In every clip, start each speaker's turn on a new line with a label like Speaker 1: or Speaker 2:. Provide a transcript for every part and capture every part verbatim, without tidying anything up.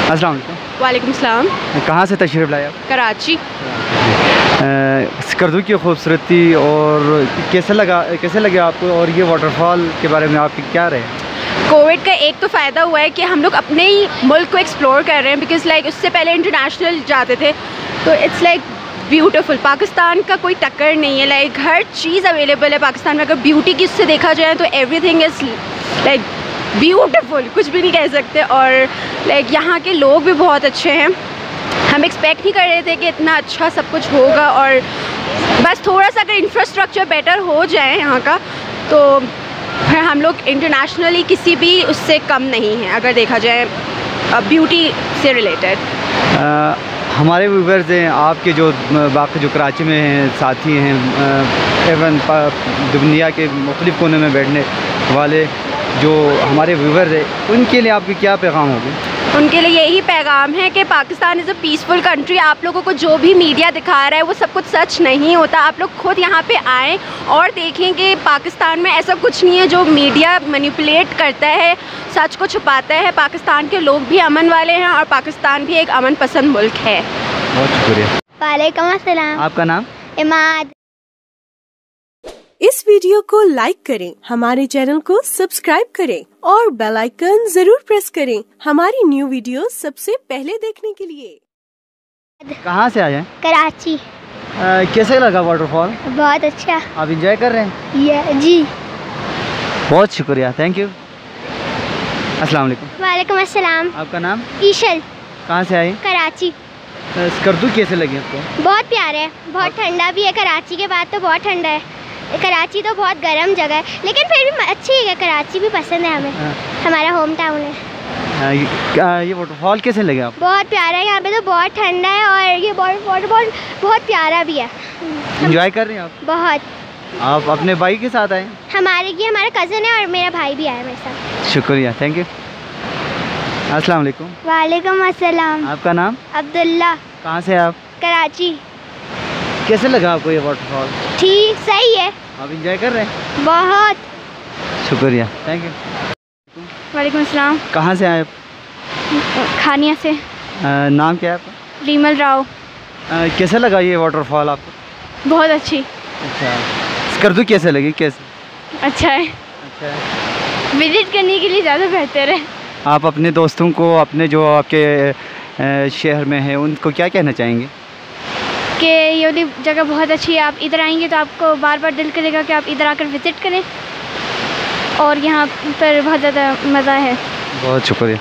Speaker 1: अस्सलाम वालेकुम।
Speaker 2: वालेकुम सलाम।
Speaker 1: कहाँ से तशरीफ़ लाए आप?
Speaker 2: कराची।
Speaker 1: स्कर्दू की खूबसूरती और कैसे लगा कैसे लगे आपको, और ये वाटरफॉल के बारे में आपकी क्या रहे?
Speaker 2: कोविड का एक तो फ़ायदा हुआ है कि हम लोग अपने ही मुल्क को एक्सप्लोर कर रहे हैं, बिकॉज़ लाइक उससे पहले इंटरनेशनल जाते थे, तो इट्स लाइक ब्यूटीफुल। पाकिस्तान का कोई टक्कर नहीं है, लाइक हर चीज़ अवेलेबल है पाकिस्तान में। अगर ब्यूटी की उससे देखा जाए तो एवरीथिंग इज़ लाइक ब्यूटीफुल, कुछ भी नहीं कह सकते। और लाइक यहाँ के लोग भी बहुत अच्छे हैं। हम एक्सपेक्ट नहीं कर रहे थे कि इतना अच्छा सब कुछ होगा, और बस थोड़ा सा अगर इंफ्रास्ट्रक्चर बेटर हो जाए यहाँ का, तो फिर हम लोग इंटरनेशनली किसी भी उससे कम नहीं हैं अगर देखा जाए ब्यूटी से रिलेटेड।
Speaker 1: हमारे व्यूवर्स हैं आपके जो बाकी जो कराची में हैं साथी हैं, एवन दुनिया के मुख्तलिफ़ कोने में बैठने वाले जो हमारे व्यूवर्स हैं, उनके लिए आपकी क्या पैगाम होगी?
Speaker 2: उनके लिए यही पैगाम है कि Pakistan is a peaceful country. आप लोगों को जो भी मीडिया दिखा रहा है वो सब कुछ सच नहीं होता। आप लोग खुद यहाँ पे आएँ और देखें कि पाकिस्तान में ऐसा कुछ नहीं है जो मीडिया मैनिपुलेट करता है, सच को छुपाता है। पाकिस्तान के लोग भी अमन वाले हैं और पाकिस्तान भी एक अमन पसंद मुल्क है।
Speaker 1: बहुत शुक्रिया।
Speaker 3: वालेकुम अस्सलाम।
Speaker 1: आपका नाम?
Speaker 3: इमाद।
Speaker 4: इस वीडियो को लाइक करें, हमारे चैनल को सब्सक्राइब करें और बेल आइकन जरूर प्रेस करें हमारी न्यू वीडियो सबसे पहले देखने के लिए।
Speaker 1: कहाँ से आए हैं?
Speaker 3: कराची।
Speaker 1: आ, कैसे लगा वाटरफॉल?
Speaker 3: बहुत अच्छा।
Speaker 1: आप इंजॉय कर रहे हैं?
Speaker 3: ये जी।
Speaker 1: बहुत शुक्रिया, थैंक यू। अस्सलाम वालेकुम।
Speaker 3: वालेकुम अस्सलाम।
Speaker 1: आपका नाम?
Speaker 3: ईशल।
Speaker 1: कहाँ से आए?
Speaker 3: कराची।
Speaker 1: स्कर्दू कैसे लगे आपको?
Speaker 3: बहुत प्यारे है, बहुत ठंडा भी है। कराची के बाद तो बहुत ठंडा है। कराची तो बहुत गर्म जगह है, लेकिन फिर भी अच्छी है। कराची भी पसंद है हमें, हमारा होम टाउन है।
Speaker 1: आ, ये, ये वाटरफॉल कैसे लगे आपको?
Speaker 3: बहुत प्यारा है, यहाँ पे तो बहुत ठंडा है और ये वाटरफॉल बहुत प्यारा भी है।
Speaker 1: एंजॉय कर रहे हैं आप?
Speaker 3: बहुत।
Speaker 1: आप अपने भाई के साथ आए?
Speaker 3: हमारे ये हमारा कज़न है और मेरा भाई भी आया मेरे साथ।
Speaker 1: शुक्रिया, थैंक यू। अस्सलाम वालेकुम।
Speaker 3: वालेकुम अस्सलाम।
Speaker 1: आपका नाम?
Speaker 3: अब्दुल्ला।
Speaker 1: कहाँ से आप?
Speaker 3: कराची।
Speaker 1: कैसे लगा आपको ये वाटरफॉल?
Speaker 3: ठीक, सही है।
Speaker 1: आप इंजॉय कर रहे हैं?
Speaker 3: बहुत।
Speaker 1: शुक्रिया, थैंक यू।
Speaker 2: वालेकुम अस्सलाम।
Speaker 1: कहाँ से आए आप?
Speaker 2: खानिया से।
Speaker 1: आ, नाम क्या है आपका?
Speaker 2: रीमल राव।
Speaker 1: आ, कैसे लगा ये वाटरफॉल आपको?
Speaker 2: बहुत अच्छी।
Speaker 1: अच्छा, स्कर्दू कैसे लगी? कैसे?
Speaker 2: अच्छा है।
Speaker 1: अच्छा है।
Speaker 2: विजिट करने के लिए ज़्यादा बेहतर है।
Speaker 1: आप अपने दोस्तों को, अपने जो आपके शहर में है, उनको क्या कहना चाहेंगे?
Speaker 2: कि ये वाली जगह बहुत अच्छी है। आप इधर आएंगे तो आपको बार बार दिल करेगा कि आप इधर आकर विज़िट करें, और यहाँ पर बहुत ज़्यादा मज़ा है।
Speaker 1: बहुत शुक्रिया।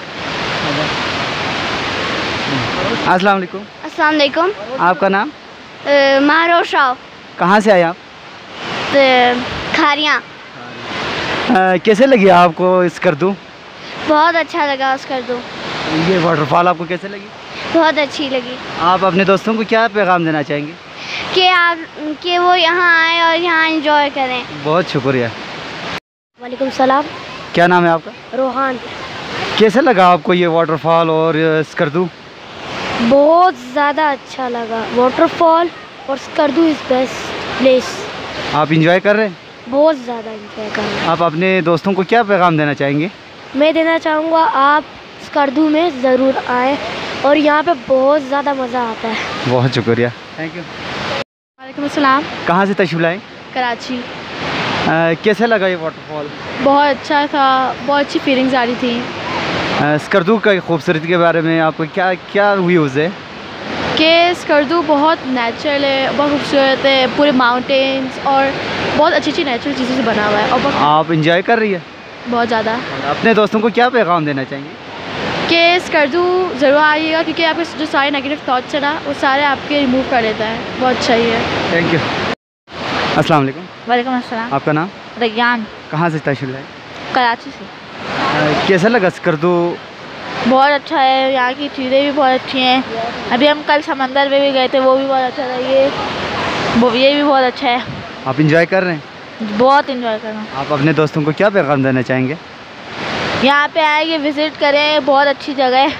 Speaker 1: अस्सलाम वालेकुम।
Speaker 3: अस्सलाम वालेकुम।
Speaker 1: आपका नाम?
Speaker 3: मारोश राव।
Speaker 1: कहाँ से आए आप?
Speaker 3: खारियाँ।
Speaker 1: कैसे लगी आपको स्कर्दू?
Speaker 3: बहुत अच्छा लगा स्कर्दू।
Speaker 1: ये वाटरफॉल आपको कैसे लगी?
Speaker 3: बहुत अच्छी लगी।
Speaker 1: आप अपने दोस्तों को क्या पैगाम देना चाहेंगे?
Speaker 3: कि आप कि वो यहाँ आए और यहाँ एंजॉय करें।
Speaker 1: बहुत शुक्रिया।
Speaker 3: वालेकुम सलाम।
Speaker 1: क्या नाम है आपका?
Speaker 3: रोहान।
Speaker 1: कैसे लगा आपको ये वाटरफॉल और स्कर्दू?
Speaker 3: बहुत ज़्यादा अच्छा लगा। वाटरफॉल और स्कर्दू इज़ बेस्ट प्लेस।
Speaker 1: आप इंजॉय कर रहे हैं?
Speaker 3: बहुत ज़्यादा इंजॉय कर रहे हैं।
Speaker 1: आप अपने दोस्तों को क्या पैगाम देना चाहेंगे?
Speaker 3: मैं देना चाहूँगा आप स्कर्दू में ज़रूर आएँ और यहाँ पे बहुत ज़्यादा मज़ा आता है।
Speaker 1: बहुत शुक्रिया, थैंक यू।
Speaker 2: वालेकुम अस्सलाम।
Speaker 1: कहाँ से तशरीफ़ लाए?
Speaker 2: कराची।
Speaker 1: आ, कैसे लगा ये वाटरफॉल?
Speaker 2: बहुत अच्छा था, बहुत अच्छी फीलिंग्स आ रही थी।
Speaker 1: स्कर्दू का खूबसूरती के बारे में आपको क्या क्या व्यूज़ है?
Speaker 2: कि स्कर्दू बहुत नेचुरल है, बहुत खूबसूरत है, पूरे माउंटेन्स और बहुत अच्छी अच्छी नेचुरल चीज़ों से बना हुआ है। और
Speaker 1: आप इंजॉय कर रही है?
Speaker 2: बहुत ज़्यादा।
Speaker 1: अपने दोस्तों को क्या पैगाम देना चाहेंगे?
Speaker 2: कि स्कर्दू ज़रूर आइएगा, क्योंकि आपके जो सारे नेगेटिव थॉट्स हैं ना, वो सारे आपके रिमूव कर लेता है। बहुत अच्छा ही है।
Speaker 1: Thank you. अस्सलाम वालेकुम।
Speaker 2: वालेकुम अस्सलाम।
Speaker 1: आपका नाम?
Speaker 2: रैयान।
Speaker 1: कहाँ से तशरीफ़ लाए?
Speaker 2: कराची से।
Speaker 1: आ, कैसा लगा स्कर्दू?
Speaker 2: बहुत अच्छा है, यहाँ की चीज़ें भी बहुत अच्छी हैं। अभी हम कल समंदर में भी गए थे, वो भी बहुत अच्छा था। ये वो ये भी बहुत अच्छा है।
Speaker 1: आप इंजॉय कर रहे हैं?
Speaker 2: बहुत इंजॉय कर रहा हूँ।
Speaker 1: आप अपने दोस्तों को क्या पैगाम देना चाहेंगे?
Speaker 2: यहाँ पे आएंगे, विज़िट करें, बहुत अच्छी जगह है।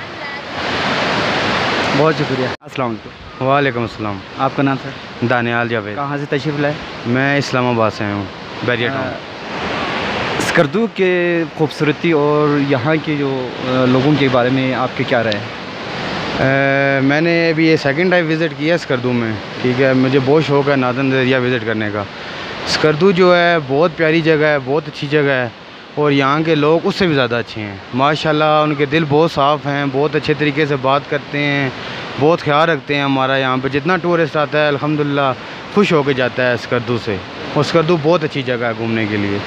Speaker 1: बहुत शुक्रिया। अस्सलाम वालेकुम।
Speaker 5: वालेकुम अस्सलाम।
Speaker 1: आपका नाम सर?
Speaker 5: दानियाल जावेद।
Speaker 1: कहाँ से तशरीफ़ लाए?
Speaker 5: मैं इस्लामाबाद से आया हूँ, बैरिया टाउन।
Speaker 1: स्कर्दू के खूबसूरती और यहाँ के जो लोगों के बारे में आपके क्या राय है?
Speaker 5: Uh, मैंने अभी ये सेकंड टाइम विज़िट किया स्कर्दू में, ठीक है। मुझे बहुत शौक़ है नादन दरिया विज़िट करने का। स्कर्दू जो है बहुत प्यारी जगह है, बहुत अच्छी जगह है और यहाँ के लोग उससे भी ज़्यादा अच्छे हैं माशाल्लाह। उनके दिल बहुत साफ़ हैं, बहुत अच्छे तरीके से बात करते हैं, बहुत ख्याल रखते हैं हमारा। यहाँ पे जितना टूरिस्ट आता है अल्हम्दुलिल्लाह खुश होकर जाता है स्कर्दू से, और स्कर्दू बहुत अच्छी जगह है घूमने के लिए।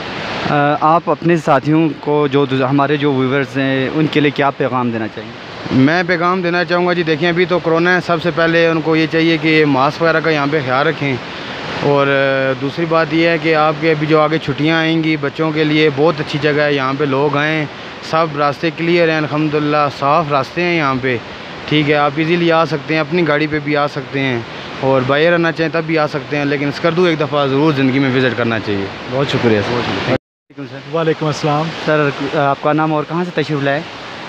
Speaker 1: आप अपने साथियों को, जो हमारे जो व्यूवर्स हैं, उनके लिए क्या पैगाम देना चाहिए?
Speaker 5: मैं पैगाम देना चाहूँगा जी, देखिए अभी तो कोरोना है, सबसे पहले उनको ये चाहिए कि मास्क वगैरह का यहाँ पे ख्याल रखें। और दूसरी बात यह है कि आपके अभी जो आगे छुट्टियाँ आएंगी बच्चों के लिए, बहुत अच्छी जगह है, यहाँ पे लोग आएँ, सब रास्ते क्लियर हैं अल्हम्दुलिल्लाह, साफ़ रास्ते हैं यहाँ पे, ठीक है। आप इजीली आ सकते हैं, अपनी गाड़ी पे भी आ सकते हैं और बाहर रहना चाहें तब भी आ सकते हैं, लेकिन स्कर्दू एक दफ़ा ज़रूर ज़िंदगी में विज़िट करना चाहिए।
Speaker 1: बहुत शुक्रिया सर।
Speaker 6: वालेकुम अस्सलाम
Speaker 1: सर, आपका नाम और कहाँ से तशरीफ़ लाए?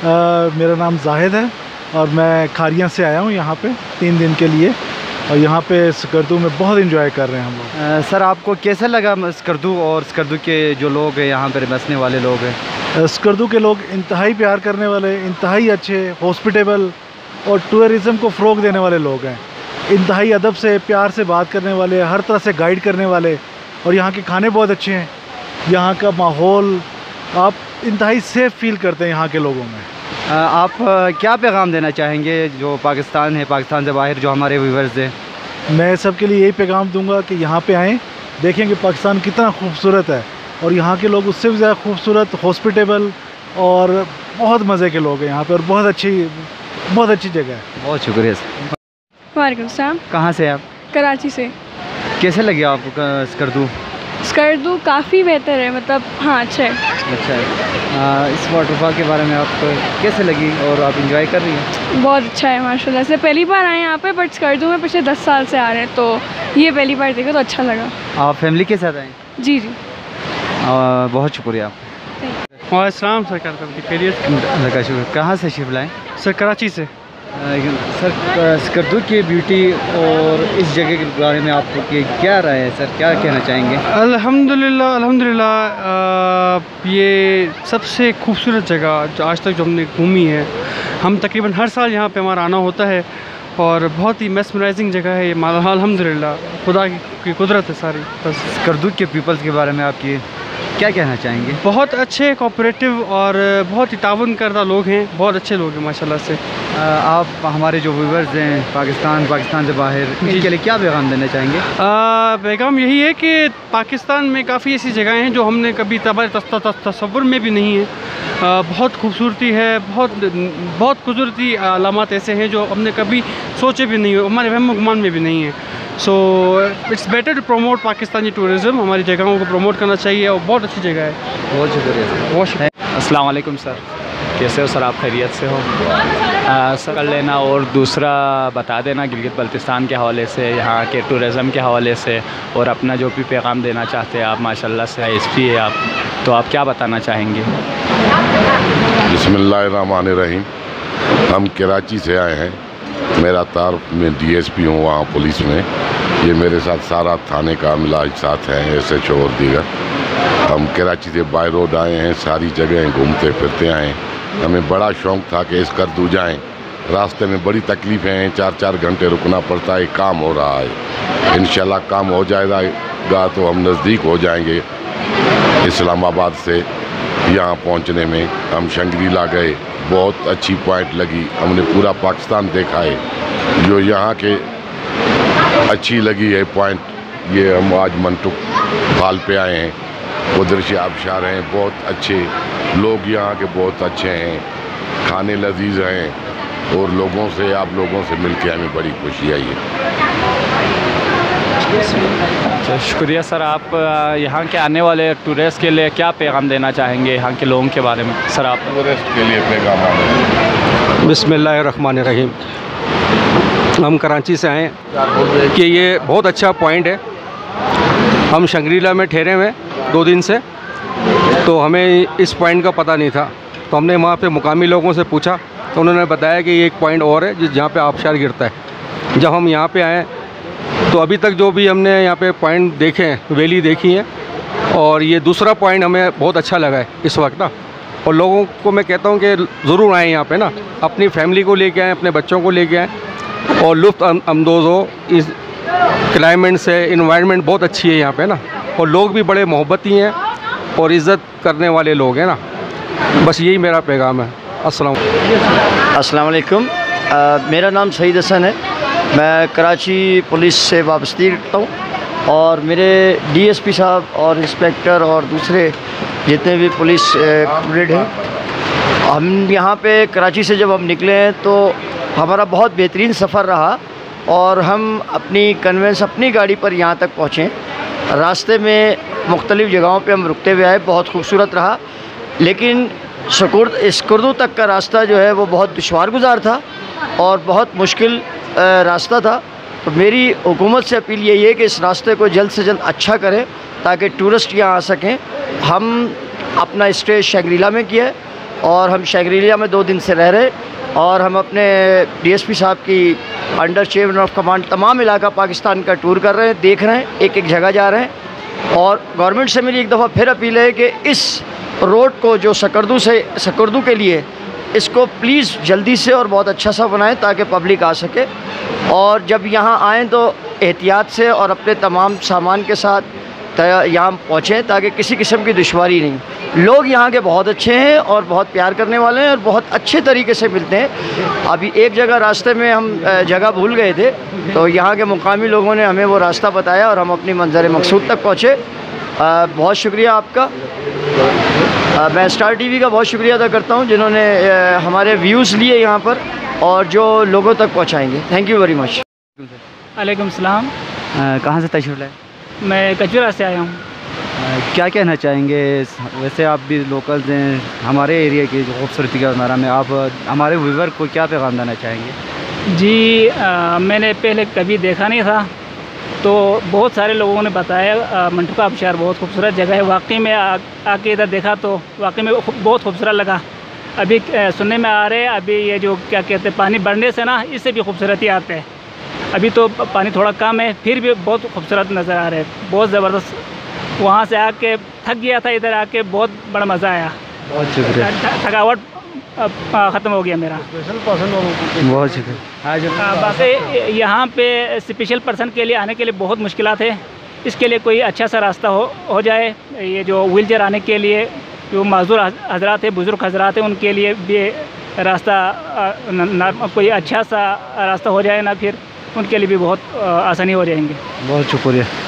Speaker 6: मेरा नाम जाहिद है और मैं खारियाँ से आया हूँ यहाँ पे तीन दिन के लिए, और यहाँ पे स्कर्दू में बहुत इंजॉय कर रहे हैं हम लोग।
Speaker 1: सर, आपको कैसा लगा स्कर्दू और स्कर्दू के जो लोग हैं, यहाँ पर बसने वाले लोग हैं?
Speaker 6: स्कर्दू के लोग इंतहाई प्यार करने वाले, इंतहाई अच्छे, हॉस्पिटेबल और टूरिज़म को फ़रोग़ देने वाले लोग हैं। इंतहाई अदब से, प्यार से बात करने वाले, हर तरह से गाइड करने वाले, और यहाँ के खाने बहुत अच्छे हैं। यहाँ का माहौल आप इंतहाई सेफ़ फील करते हैं यहाँ के लोगों में।
Speaker 1: आप क्या पैगाम देना चाहेंगे जो पाकिस्तान है, पाकिस्तान से बाहर जो हमारे व्यूवर्स हैं?
Speaker 6: मैं सबके लिए यही पैगाम दूंगा कि यहाँ पे आएँ, देखें कि पाकिस्तान कितना खूबसूरत है, और यहाँ के लोग उससे भी ज़्यादा खूबसूरत, हॉस्पिटेबल और बहुत मज़े के लोग हैं यहाँ पे, और बहुत अच्छी बहुत अच्छी जगह है।
Speaker 1: बहुत शुक्रिया सर।
Speaker 7: वालेकुम सलाम।
Speaker 1: कहाँ से आप?
Speaker 7: कराची से।
Speaker 1: कैसे लगे आपको स्कर्दू?
Speaker 7: स्कर्दू काफ़ी बेहतर है, मतलब हाँ अच्छा है।
Speaker 1: अच्छा है। आ, इस वाटरफॉल के बारे में आपको कैसे लगी और आप इंजॉय कर रही हैं?
Speaker 7: बहुत अच्छा है माशाल्लाह से। पहली बार आए यहाँ पे, बट स्कर्दू में पिछले दस साल से आ रहे हैं, तो ये पहली बार देखा तो अच्छा लगा।
Speaker 1: आप फैमिली के साथ आए?
Speaker 7: जी जी।
Speaker 1: आ, बहुत शुक्रिया।
Speaker 8: वालेकुम सर, खैरियत?
Speaker 1: कहाँ से शिफ्ट लाएँ?
Speaker 8: सर कराची से।
Speaker 1: सर, स्कर्दू की ब्यूटी और इस जगह के बारे में आपकी क्या राय है सर, क्या कहना चाहेंगे?
Speaker 8: अल्हम्दुलिल्लाह अल्हम्दुलिल्लाह ये सबसे खूबसूरत जगह जो आज तक जो हमने घूमी है। हम तकरीबन हर साल यहाँ पे हमारा आना होता है और बहुत ही मेस्मराइजिंग जगह है ये। अल्हम्दुलिल्लाह खुदा की कुदरत है सारी। बस
Speaker 1: स्कर्दू के पीपल्स के बारे में आपकी क्या कहना चाहेंगे?
Speaker 8: बहुत अच्छे, कोऑपरेटिव और बहुत ही ताउन करदा लोग हैं, बहुत अच्छे लोग हैं माशाल्लाह से।
Speaker 1: आप हमारे जो व्यूवर्स हैं पाकिस्तान पाकिस्तान से बाहर, इनके लिए क्या पैगाम देना चाहेंगे?
Speaker 8: पैगाम यही है कि पाकिस्तान में काफ़ी ऐसी जगहें हैं जो हमने कभी तसव्वुर में भी नहीं है। आ, बहुत खूबसूरती है, बहुत बहुत कुदरती अलामात ऐसे हैं जो हमने कभी सोचे भी नहीं, हमारे वहम गुमान में भी नहीं है। So it's better to promote Pakistani tourism, हमारी जगहों को प्रमोट करना चाहिए और बहुत अच्छी जगह है।
Speaker 1: बहुत शुक्रिया सर।
Speaker 8: बहुत शुक्रिया।
Speaker 9: अस्सलाम वालेकुम सर, कैसे हो सर? आप खैरियत से हो? आ, सर कर लेना, और दूसरा बता देना गिलगित बल्तिस्तान के हवाले से, यहाँ के टूरिज़म के हवाले से, और अपना जो भी पैगाम देना चाहते हैं आप। माशाल्लाह से एस पी है आप, तो आप क्या बताना चाहेंगे?
Speaker 10: बिस्मिल्लाहिर्रहमानिर्रहीम। हम कराची से आए हैं, मेरा तारुफ में डी एस पी हूँ वहाँ पुलिस में। ये मेरे साथ सारा थाने का मिलाज साथ हैं, एस एच ओ और दीगर। हम कराची से बाय रोड आए हैं, सारी जगहें घूमते फिरते आए हैं। हमें बड़ा शौक़ था कि स्कर्दू जाएं, रास्ते में बड़ी तकलीफ़ें हैं, चार चार घंटे रुकना पड़ता है। काम हो रहा है, इंशाल्लाह काम हो जाएगा तो हम नज़दीक हो जाएंगे इस्लामाबाद से। यहाँ पहुँचने में हम शंग्रीला गए, बहुत अच्छी पॉइंट लगी, हमने पूरा पाकिस्तान देखा है। जो यहाँ के अच्छी लगी है पॉइंट, ये हम आज मंटुक फाल पे आए हैं, कुदरती आबशार हैं, बहुत अच्छे लोग यहाँ के, बहुत अच्छे हैं, खाने लजीज हैं, और लोगों से, आप लोगों से मिलके हमें बड़ी खुशी आई है।
Speaker 9: अच्छा, शुक्रिया सर। आप यहाँ के आने वाले टूरिस्ट के लिए क्या पैगाम देना चाहेंगे यहाँ के लोगों के बारे में? सर आप
Speaker 10: टूरिस्ट के लिए पैगाम।
Speaker 11: बिस्मिल्लाहिर्रहमानिर्रहीम। हम कराची से आए कि ये बहुत अच्छा पॉइंट है। हम शंग्रीला में ठहरे हुए दो दिन से, तो हमें इस पॉइंट का पता नहीं था, तो हमने वहाँ पे मुकामी लोगों से पूछा, तो उन्होंने बताया कि ये एक पॉइंट और है जिस जहाँ पे आबशार गिरता है। जब हम यहाँ पे आए तो अभी तक जो भी हमने यहाँ पे पॉइंट देखे हैं, वैली देखी है, और ये दूसरा पॉइंट हमें बहुत अच्छा लगा है इस वक्त ना। और लोगों को मैं कहता हूँ कि ज़रूर आएँ यहाँ पे ना, अपनी फैमिली को लेके आएँ, अपने बच्चों को लेके आएँ और लुत्फ़ अंदोज़ हो। इस क्लाइमेट से इन्वायरमेंट बहुत अच्छी है यहाँ पे ना, और लोग भी बड़े मोहब्बती हैं और इज़्ज़त करने वाले लोग हैं ना। बस यही मेरा पैगाम है। अस्सलाम
Speaker 12: अस्सलाम वालेकुम। मेरा नाम सईद हसन है। मैं कराची पुलिस से वाबस्ती रखता हूँ और मेरे डीएसपी साहब और इंस्पेक्टर और दूसरे जितने भी पुलिस कैडेट हैं, हम यहाँ पे कराची से जब हम निकले हैं तो हमारा बहुत बेहतरीन सफ़र रहा और हम अपनी कन्वेंस अपनी गाड़ी पर यहाँ तक पहुँचे। रास्ते में मुख्तलिफ़ जगहों पे हम रुकते हुए आए, बहुत खूबसूरत रहा। लेकिन शकुर्द स्कुर्दू तक का रास्ता जो है वो बहुत दुश्वार गुज़ार था और बहुत मुश्किल रास्ता था। तो मेरी हुकूमत से अपील यही है कि इस रास्ते को जल्द से जल्द अच्छा करें ताकि टूरिस्ट यहाँ आ सकें। हम अपना स्टे शंग्रीला में किया है और हम शंग्रीला में दो दिन से रह रहे और हम अपने डीएसपी साहब की अंडर चेयरमैन ऑफ कमांड तमाम इलाका पाकिस्तान का टूर कर रहे हैं, देख रहे हैं, एक एक जगह जा रहे हैं। और गवर्नमेंट से मेरी एक दफ़ा फिर अपील है कि इस रोड को जो सकरदू से सकरदू के लिए इसको प्लीज़ जल्दी से और बहुत अच्छा सा बनाएं ताकि पब्लिक आ सके। और जब यहाँ आएँ तो एहतियात से और अपने तमाम सामान के साथ यहाँ पहुँचें ताकि किसी किस्म की दुश्वारी नहीं। लोग यहाँ के बहुत अच्छे हैं और बहुत प्यार करने वाले हैं और बहुत अच्छे तरीके से मिलते हैं। अभी एक जगह रास्ते में हम जगह भूल गए थे तो यहाँ के मुकामी लोगों ने हमें वो रास्ता बताया और हम अपनी मंज़र मकसूद तक पहुँचे। बहुत शुक्रिया आपका। आ, मैं स्टार टीवी का बहुत शुक्रिया अदा करता हूँ जिन्होंने आ, हमारे व्यूज़ लिए यहाँ पर और जो लोगों तक पहुँचाएंगे। Thank you very much.
Speaker 13: वालेकुम सलाम।
Speaker 1: कहाँ से तशरीफ़ लाए?
Speaker 13: मैं कचूरा से आया हूँ।
Speaker 1: क्या कहना चाहेंगे? वैसे आप भी लोकल्स हैं, हमारे एरिया की जो खूबसूरती के बारे में आप हमारे व्यूवर को क्या पैगाम देना चाहेंगे?
Speaker 13: जी आ, मैंने पहले कभी देखा नहीं था तो बहुत सारे लोगों ने बताया मंटू का आबशार बहुत खूबसूरत जगह है। वाकई में आ, आके इधर देखा तो वाकई में बहुत खूबसूरत लगा। अभी सुनने में आ रहे हैं अभी ये जो क्या कहते हैं पानी बढ़ने से ना इससे भी खूबसूरती आते हैं। अभी तो पानी थोड़ा कम है फिर भी बहुत खूबसूरत नज़र आ रहे हैं, बहुत ज़बरदस्त। वहाँ से आके थक गया था, इधर आके बहुत बड़ा मज़ा आया।
Speaker 1: बहुत शुक्रिया।
Speaker 13: थकावट ख़त्म हो गया मेरा।
Speaker 1: बहुत शुक्रिया।
Speaker 13: बाकी यहाँ पे स्पेशल पर्सन के लिए आने के लिए बहुत मुश्किलात है। इसके लिए कोई अच्छा सा रास्ता हो हो जाए। ये जो व्हील चेयर आने के लिए जो माजूर हजरात है, बुज़ुर्ग हजरात हैं, उनके लिए भी रास्ता न, न, कोई अच्छा सा रास्ता हो जाए ना, फिर उनके लिए भी बहुत आसानी हो जाएंगे।
Speaker 1: बहुत शुक्रिया।